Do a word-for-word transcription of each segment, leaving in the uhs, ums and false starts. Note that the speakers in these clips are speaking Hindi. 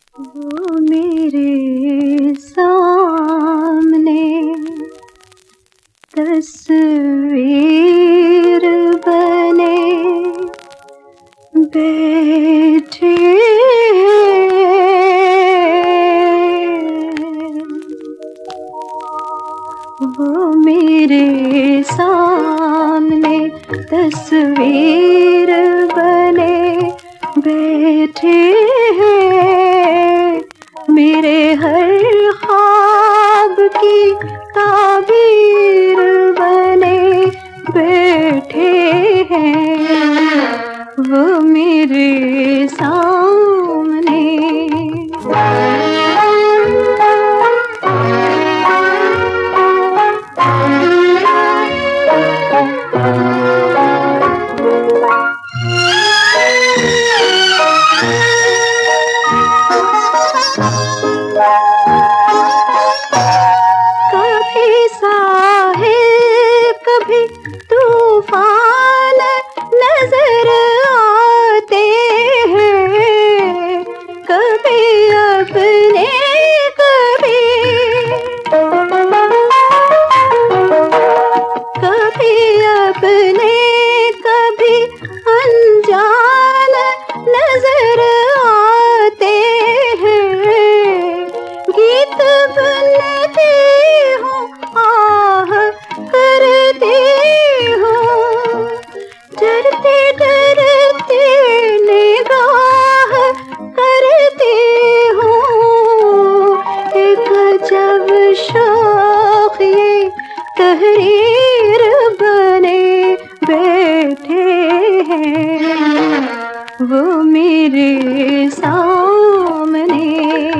वो मेरे सामने तस्वीर बने बैठे वो मेरे सामने तस्वीर बने बैठे हैं, मेरे हर ख्वाब की ताबीर बने बैठे हैं वो मेरे सामने। कभी साहिल कभी तूफान नजर आते हैं, कभी अपने कभी कभी अपने कभी अनजान नजर आते हैं, गीत बनते हो आह करते हो, डरते डरते निगाह करते हो, एक अजब शौक ये तहरीर बने बैठे हैं वो मेरे सामने।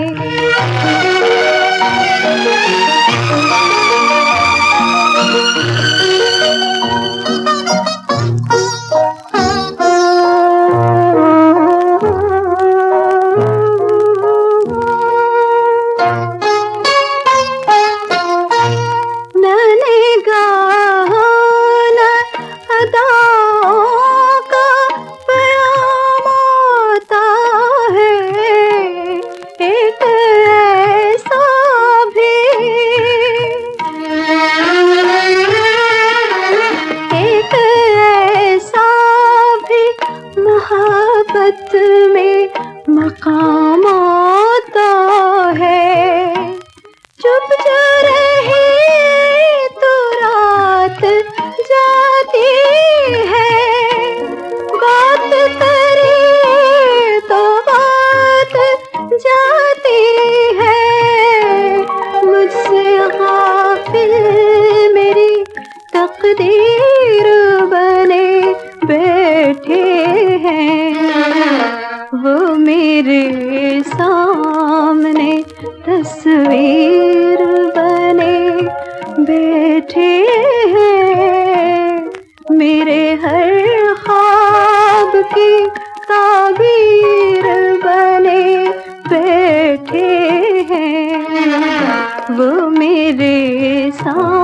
मोहब्बत में मकाम आता है, चुप जो रहे तो रात जाती है, बात करे तो बात जाती है, मुझसे गाफिल मेरी तकदीर बने बैठे हैं वो मेरे सामने तस्वीर बने बैठे हैं, मेरे हर ख्वाब की ताबीर बने बैठे हैं वो मेरे सामने।